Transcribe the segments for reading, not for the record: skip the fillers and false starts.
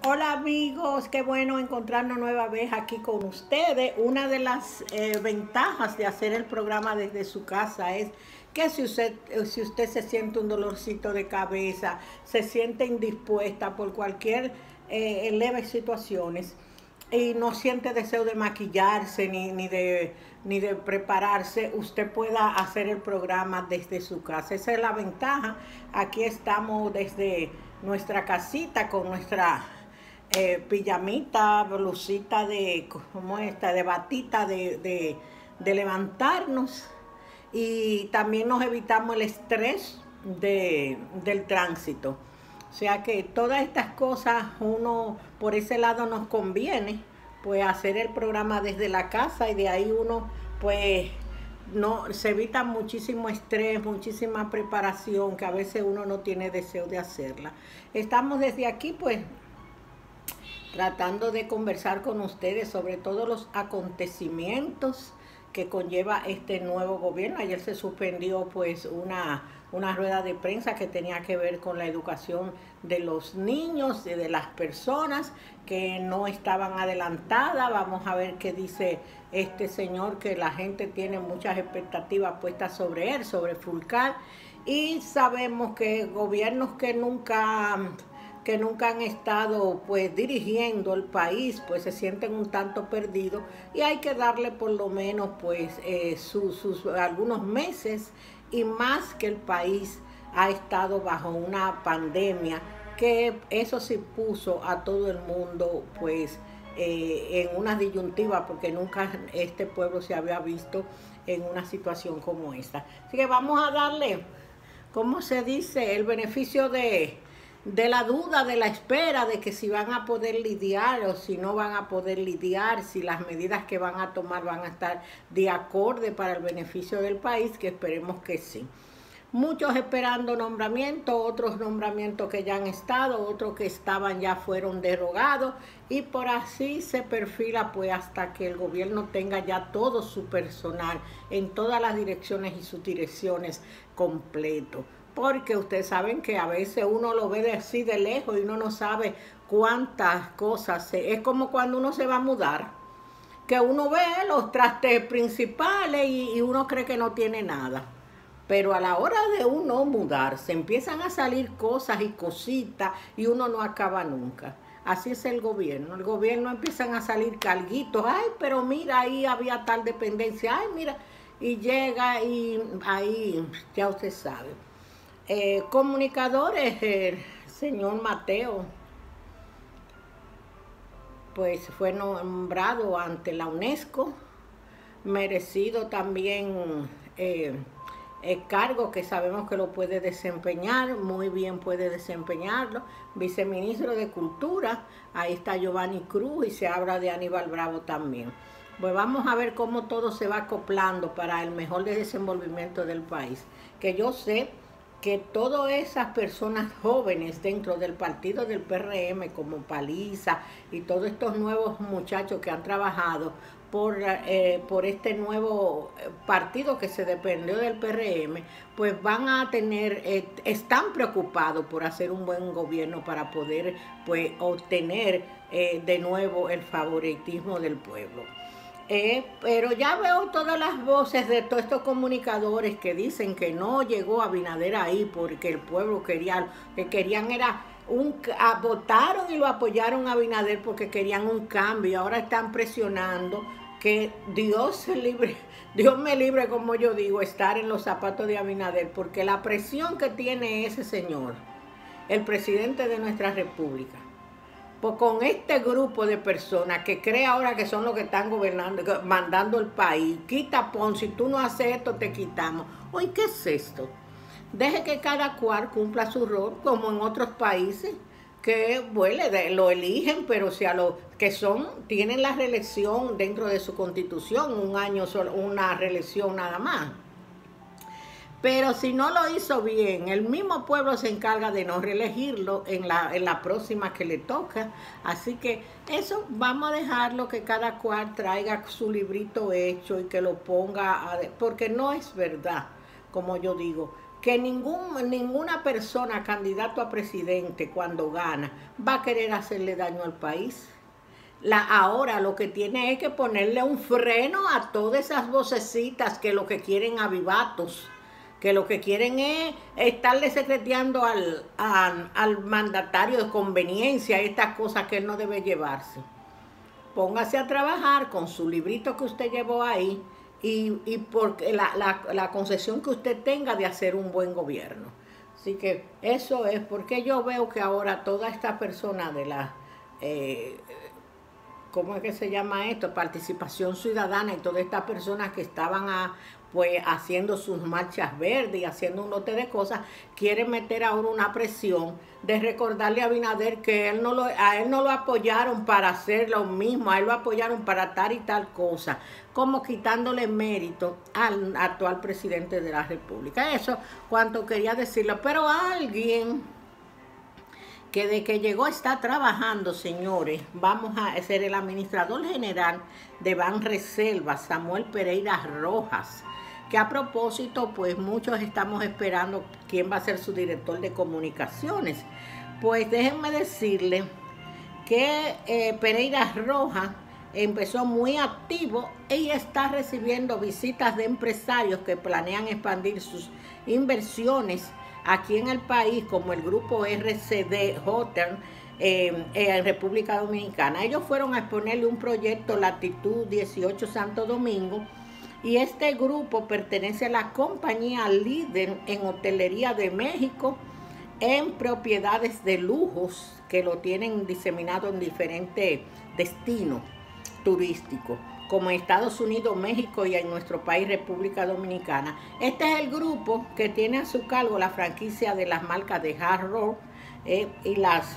Hola amigos, qué bueno encontrarnos nueva vez aquí con ustedes. Una de las ventajas de hacer el programa desde su casa es que si usted se siente un dolorcito de cabeza, se siente indispuesta por cualquier leve situaciones y no siente deseo de maquillarse ni de prepararse, usted pueda hacer el programa desde su casa. Esa es la ventaja. Aquí estamos desde nuestra casita con nuestra pijamita, blusita de, ¿cómo está? De batita de levantarnos, y también nos evitamos el estrés del tránsito. O sea que todas estas cosas, uno por ese lado nos conviene, pues hacer el programa desde la casa, y de ahí uno pues no se evita muchísimo estrés, muchísima preparación que a veces uno no tiene deseo de hacerla. Estamos desde aquí pues tratando de conversar con ustedes sobre todos los acontecimientos que conlleva este nuevo gobierno. Ayer se suspendió pues una rueda de prensa que tenía que ver con la educación de los niños y de las personas que no estaban adelantadas. Vamos a ver qué dice este señor, que la gente tiene muchas expectativas puestas sobre él, sobre Fulcar, y sabemos que gobiernos que nunca han estado pues dirigiendo el país, pues se sienten un tanto perdidos, y hay que darle por lo menos pues sus algunos meses, y más que el país ha estado bajo una pandemia que eso sí puso a todo el mundo pues en una disyuntiva, porque nunca este pueblo se había visto en una situación como esta. Así que vamos a darle, ¿cómo se dice?, el beneficio de la duda, de la espera, de que si van a poder lidiar o si no van a poder lidiar, si las medidas que van a tomar van a estar de acorde para el beneficio del país, que esperemos que sí. Muchos esperando nombramientos, otros nombramientos que ya han estado, otros que estaban ya fueron derogados, y por así se perfila pues hasta que el gobierno tenga ya todo su personal en todas las direcciones y subdirecciones completo. Porque ustedes saben que a veces uno lo ve así de lejos y uno no sabe cuántas cosas. Es como cuando uno se va a mudar, que uno ve los trastes principales y uno cree que no tiene nada. Pero a la hora de uno mudarse, empiezan a salir cosas y cositas y uno no acaba nunca. Así es el gobierno. El gobierno empiezan a salir carguitos. Ay, pero mira, ahí había tal dependencia. Ay, mira. Y llega y ahí ya usted sabe. Comunicadores, el señor Mateo pues fue nombrado ante la UNESCO, merecido también el cargo que sabemos que lo puede desempeñar, muy bien puede desempeñarlo. Viceministro de Cultura, ahí está Giovanni Cruz, y se habla de Aníbal Bravo también. Pues vamos a ver cómo todo se va acoplando para el mejor desenvolvimiento del país, que yo sé que todas esas personas jóvenes dentro del partido del PRM, como Paliza y todos estos nuevos muchachos que han trabajado por este nuevo partido que se dependió del PRM, pues van a tener, están preocupados por hacer un buen gobierno para poder pues obtener de nuevo el favoritismo del pueblo. Pero ya veo todas las voces de todos estos comunicadores que dicen que no llegó Abinader ahí porque el pueblo quería, que querían era votaron y lo apoyaron a Abinader porque querían un cambio. Ahora están presionando que Dios me libre, como yo digo, estar en los zapatos de Abinader, porque la presión que tiene ese señor, el presidente de nuestra república, pues con este grupo de personas que cree ahora que son los que están gobernando, mandando el país, quita pon, si tú no haces esto te quitamos. Oye, ¿qué es esto? Deje que cada cual cumpla su rol, como en otros países, que bueno, lo eligen, pero si a los que tienen la reelección dentro de su constitución, un año solo, una reelección nada más. Pero si no lo hizo bien, el mismo pueblo se encarga de no reelegirlo en la próxima que le toca. Así que eso vamos a dejarlo, que cada cual traiga su librito hecho y que lo ponga, porque no es verdad, como yo digo, que ninguna persona candidato a presidente cuando gana va a querer hacerle daño al país. Ahora lo que tiene es que ponerle un freno a todas esas vocecitas que lo que quieren avivatos, que lo que quieren es estarle secreteando al mandatario de conveniencia estas cosas que él no debe llevarse. Póngase a trabajar con su librito que usted llevó ahí y porque la concesión que usted tenga de hacer un buen gobierno. Así que eso es porque yo veo que ahora toda esta persona de la... ¿cómo es que se llama esto? Participación ciudadana y todas estas personas que estaban pues haciendo sus marchas verdes y haciendo un lote de cosas, quieren meter ahora una presión de recordarle a Abinader que a él no lo apoyaron para hacer lo mismo, a él lo apoyaron para tal y tal cosa, como quitándole mérito al actual presidente de la República. Eso cuanto quería decirlo, pero alguien que de que llegó está trabajando, señores. Vamos a ser el administrador general de Banreservas, Samuel Pereira Rojas, que a propósito, pues muchos estamos esperando quién va a ser su director de comunicaciones. Pues déjenme decirle que Pereira Rojas empezó muy activo y está recibiendo visitas de empresarios que planean expandir sus inversiones aquí en el país, como el grupo RCD Hotel en República Dominicana. Ellos fueron a exponerle un proyecto Latitud 18 Santo Domingo, y este grupo pertenece a la compañía líder en hotelería de México, en propiedades de lujos que lo tienen diseminado en diferentes destinos turísticos, como en Estados Unidos, México y en nuestro país, República Dominicana. Este es el grupo que tiene a su cargo la franquicia de las marcas de Hard Rock y las...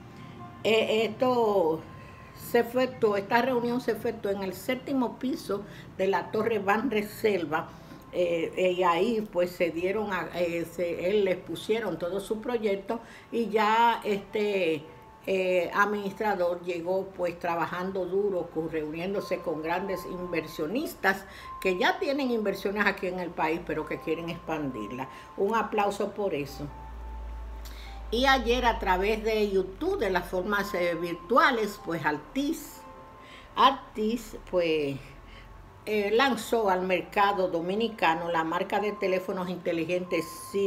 esta reunión se efectuó en el 7º piso de la Torre Banreservas, y ahí pues se dieron, él les pusieron todo su proyecto y ya administrador llegó pues trabajando duro, reuniéndose con grandes inversionistas que ya tienen inversiones aquí en el país pero que quieren expandirla. Un aplauso por eso. Y ayer a través de YouTube, de las formas virtuales, pues Altiz pues lanzó al mercado dominicano la marca de teléfonos inteligentes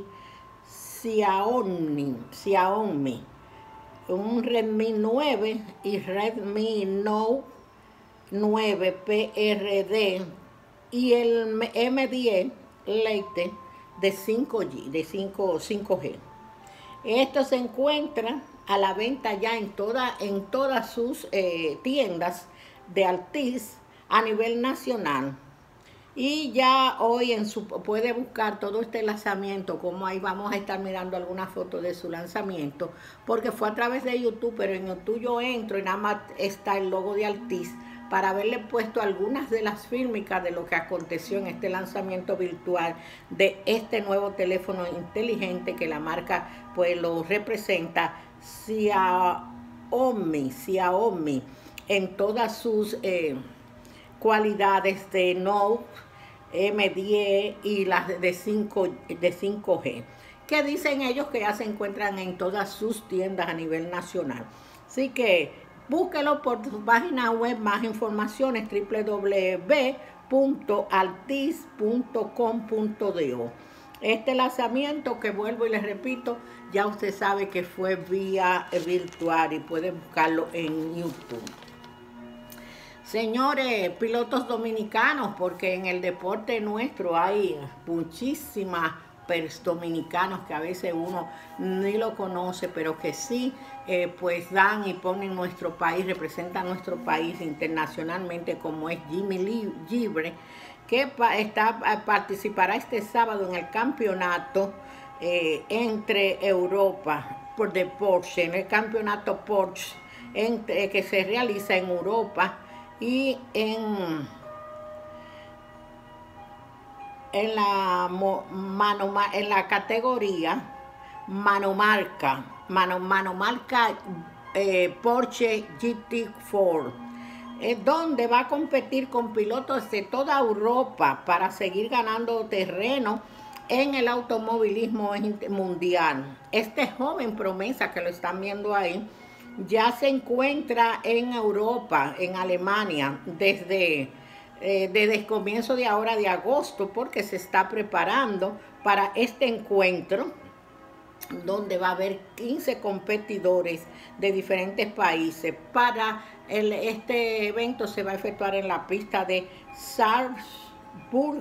Xiaomi, un Redmi 9 y Redmi Note 9 PRD y el M10 Lite de 5G. Esto se encuentra a la venta ya en todas sus tiendas de Altiz a nivel nacional. Y ya hoy puede buscar todo este lanzamiento, como ahí vamos a estar mirando algunas fotos de su lanzamiento, porque fue a través de YouTube, pero en YouTube yo entro y nada más está el logo de Altiz para haberle puesto algunas de las fílmicas de lo que aconteció en este lanzamiento virtual de este nuevo teléfono inteligente que la marca pues lo representa, Xiaomi en todas sus cualidades de Note, M10 y las de 5G, que dicen ellos que ya se encuentran en todas sus tiendas a nivel nacional. Así que búsquelo por su página web, más informaciones www.altiz.com.do. Este lanzamiento, que vuelvo y les repito, ya usted sabe que fue vía virtual y puede buscarlo en YouTube. Señores, pilotos dominicanos, porque en el deporte nuestro hay muchísimas dominicanos que a veces uno ni lo conoce, pero que sí pues dan y ponen nuestro país, representan nuestro país internacionalmente, como es Jimmy Libre, que participará este sábado en el campeonato entre Europa de Porsche, en el campeonato Porsche que se realiza en Europa y en la categoría manomarca Porsche GT4, donde va a competir con pilotos de toda Europa para seguir ganando terreno en el automovilismo mundial. Este joven promesa que lo están viendo ahí, ya se encuentra en Europa, en Alemania, desde el comienzo de ahora de agosto, porque se está preparando para este encuentro donde va a haber 15 competidores de diferentes países. Este evento se va a efectuar en la pista de Salzburg,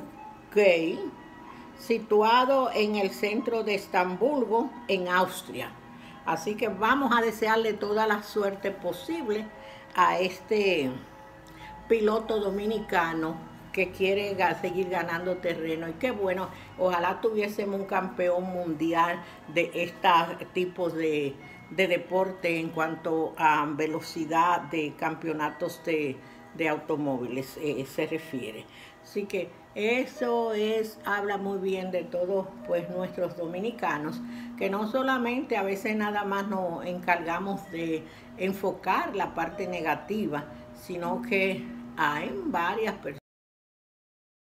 situado en el centro de Estambul, en Austria. Así que vamos a desearle toda la suerte posible a este piloto dominicano que quiere seguir ganando terreno. Y qué bueno, ojalá tuviésemos un campeón mundial de estos tipos de deporte en cuanto a velocidad de campeonatos de automóviles se refiere. Así que eso habla muy bien de todos pues nuestros dominicanos, que no solamente a veces nada más nos encargamos de enfocar la parte negativa, sino que hay varias personas